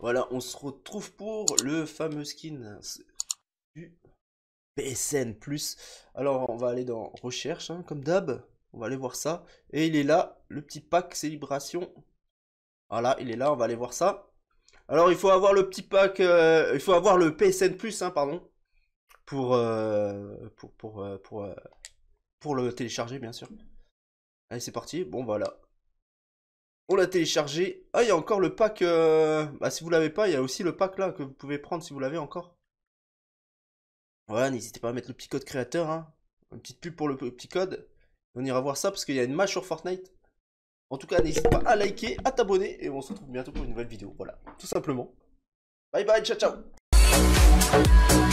Voilà, on se retrouve pour le fameux skin du PSN+. Alors, on va aller dans recherche, hein, comme d'hab. On va aller voir ça. Et il est là, le petit pack célébration. Voilà, il est là, on va aller voir ça. Alors, il faut avoir le petit pack, il faut avoir le PSN+, hein, pardon, pour le télécharger, bien sûr. Allez, c'est parti. Bon, voilà. On l'a téléchargé. Ah, il y a encore le pack. Bah, si vous l'avez pas, il y a aussi le pack là que vous pouvez prendre si vous l'avez encore. Ouais, n'hésitez pas à mettre le petit code créateur, hein. Une petite pub pour le petit code. On ira voir ça parce qu'il y a une match sur Fortnite. En tout cas, n'hésitez pas à liker, à t'abonner et on se retrouve bientôt pour une nouvelle vidéo. Voilà, tout simplement. Bye bye, ciao ciao.